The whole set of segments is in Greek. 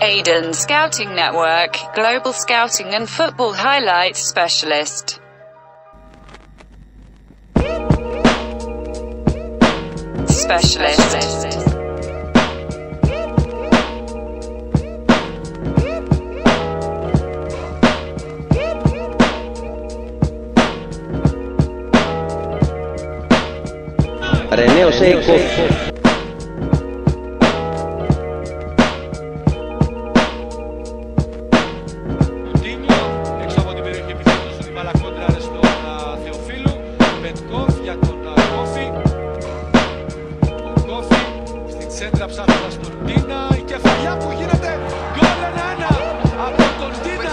Aiden Scouting Network, Global Scouting and Football Highlights Specialist. Ρενέο Σέικο. Τίνιο, έξω από την περιοχή επιθέτως η μπάλα κόντραρε στον Θεοφίλου. Πετκόφ για τον Κόφι. Ο Κόφι στην τσέντρα ψάχνοντας τον Τίνα. Η κεφαλιά που γίνεται γκολ 1-1 από τον Τίνα.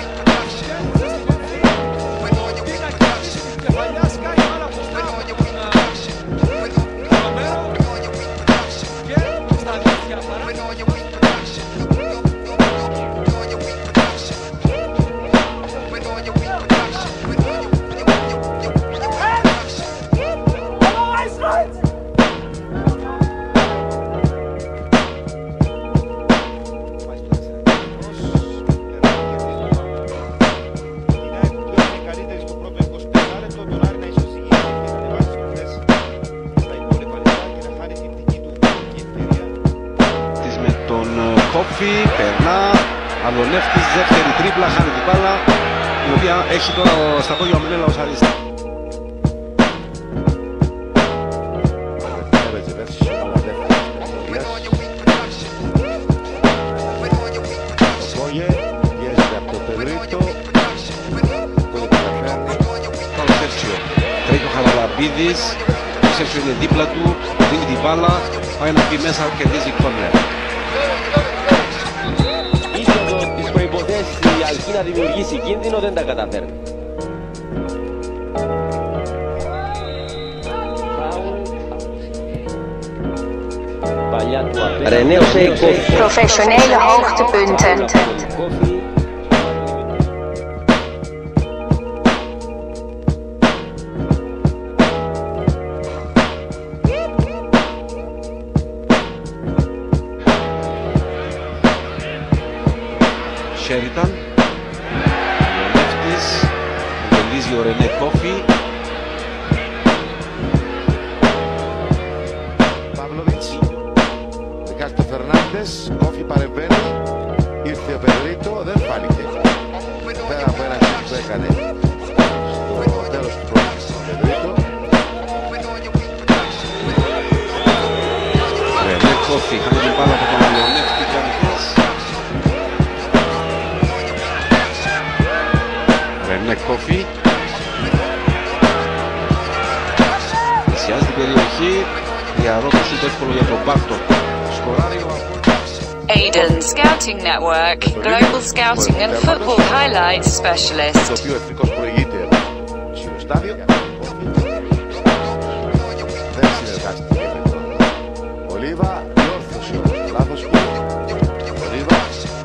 Τίνα κέρδισε την κεφαλιά, σκάει πάρα μπροστά από τον Ρομέρο και στα αλήθεια παρά. Κόφι, περνά, Αλονεύτης, δεύτερη τρίπλα, χάνει την μπάλα, η οποία έχει τώρα στα πόδια ο Μενέλαος Αρίστα. Τρέχει ο Χαραλαμπίδης, ο Σέρσιο είναι δίπλα του, δίνει την μπάλα, πάει να πει μέσα, κερδίζει κόρνερ. Τις προϋποθέσεις η Αλκή να δημιουργήσει κίνδυνο δεν τα καταφέρνει. Ρενέο Σέικο. Professionele hoogtepunten. Sheridan, ο Λεύτης, κερδίζει ο Ρενέ Κόφι. Παύλοβιτς, Ρικάστο Φερνάντες, Κόφι παρεμβαίνει, ήρθε ο Πεδρίτο, δεν φάνηκε. Πέρα από ένα σουτ που έκανε στο τέλος του πρώτου του Πεδρίτο. Ρενέ Κόφι, χάνει την μπάλα από τον Λεωνεύτη Κανητές. Ρενέ Κόφι πλησιάζει την περιοχή, διαρρώ το σούτ εύκολο για τον Μπάρτον. Σκοράρει ο Aiden Scouting Network, Global Scouting and Football Highlights Specialist. Το οποίο εθνικός προηγείται στο στάδιο. Δεν συνεργάστηκε με τον Ολίβα, διόρθωσε ο λάθος του. Ολίβα.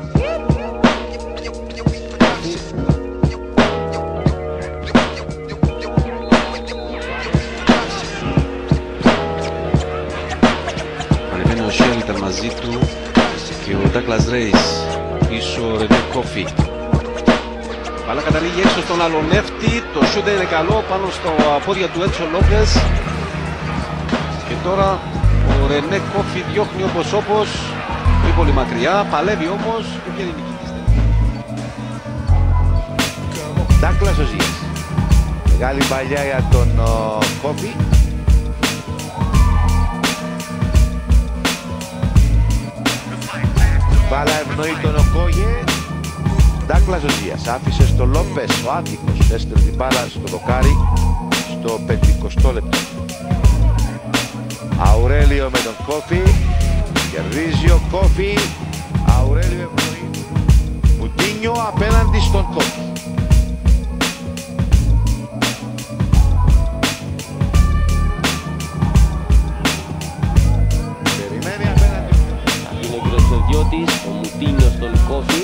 Ανεβαίνει ο Sheridan μαζί του και ο Douglas Reis, πίσω ο Ρενέ Κόφι. Μπάλα καταλήγει έξω στον Αλονεύτη, το σούτ είναι καλό πάνω στο πόδια του Έντσο Λόπες. Και τώρα ο Ρενέ Κόφι διώχνει όπως, μη πολύ μακριά, παλεύει όμως και βγαίνει νικητής. Ντάκλας ο Ζίας. Μεγάλη παλιά για τον Κόφι. Μπάλα ευνοεί τον Οκόγε. Ντάκλας ο Ζίας άφησε στο Λόπες, ο άδικος έστελνε την μπάλα στο δοκάρι στο 50 λεπτό. Αουρέλιο με τον Κόφι, κερδίζει ο Κόφι. Αουρέλιο ευνοεί Μουτίνιο απέναντι στον Κόφι. Περιμένει απέναντι. Είναι ο Κροσοδιώτης, ο Μουτίνιο στον Κόφι.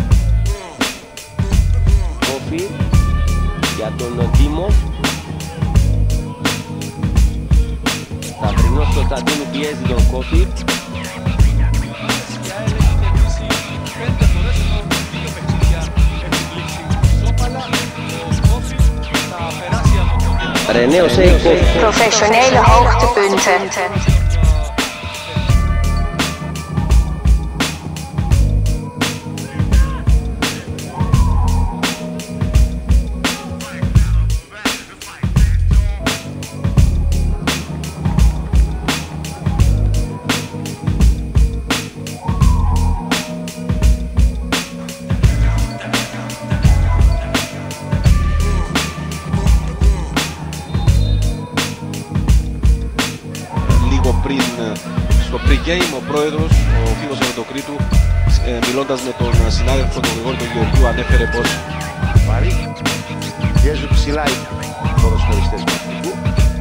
Κόφι για τον Δήμο. Σταυρινός Κωνσταντίνου πιέζει τον Κόφι. René Seiko. Professionele hoogtepunten. Στο pre-game ο πρόεδρος, ο Φίμος Ερωτοκρίτου, μιλώντας με τον συνάδελφο τον Γρηγόρη τον Γεωργίου, ανέφερε πως Βαρύ, πιέζουν ψηλά οι ποδοσφαιριστές του Εθνικού,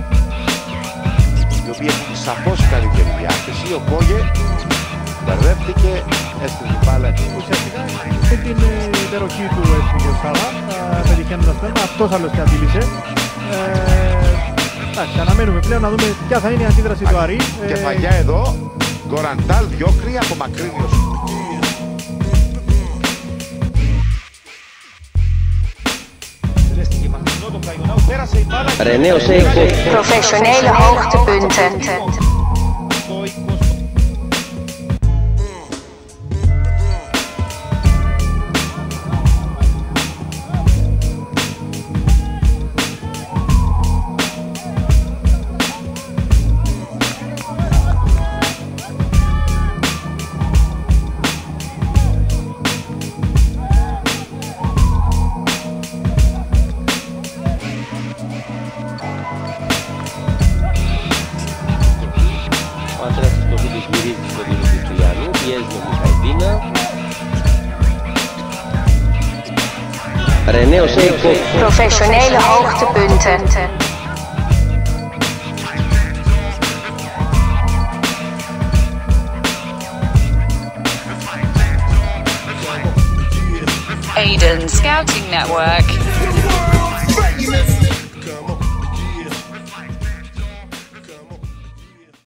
οι οποίοι έχουν σαφώς καλύτερη διάθεση. Ο Κόγε μπερδεύτηκε, έστειλε την μπάλα. Ουσιαστικά με την υπεροχή του έφυγε ο Σάβα, πετυχαίνοντας πέρα, αυτός άλλωστε αντίλησε. Εντάξει, αναμένουμε πλέον να δούμε ποια θα είναι η αντίδραση του Αρή. Κεφαλιά εδώ, Γκοραντάλ διώχνει από μακρύνιος. René Seiko. Professionele hoogtepunten. Ο άντρας της Κοβίλης γυρίζει στο Δημήτρη Κυλιανού, πιέζει τον Μιχαηδίνα. René Seiko. Professionele hoogtepunten. Aiden Scouting Network.